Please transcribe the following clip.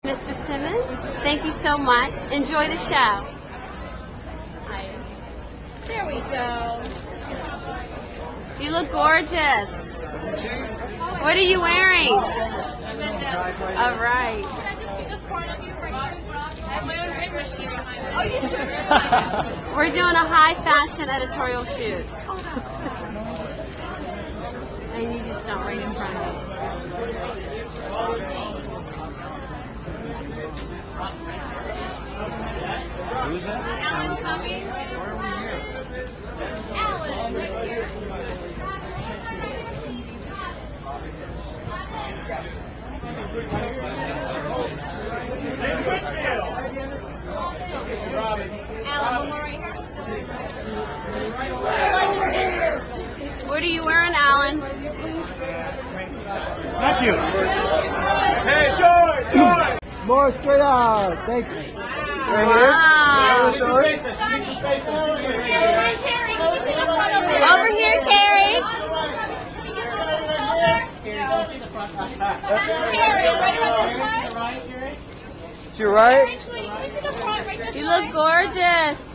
Mr. Simmons, thank you so much. Enjoy the show. There we go. You look gorgeous. What are you wearing? All right. We're doing a high fashion editorial shoot. And you just don't right in front of me. Who's that? Alan coming. Alan, right here. Alan, one more right here. What are you wearing, Alan? Thank you. Hey, Joy! More straight out. Thank you. Right Wow. here. Sorry. Over here, Carrie. To your right. You look gorgeous.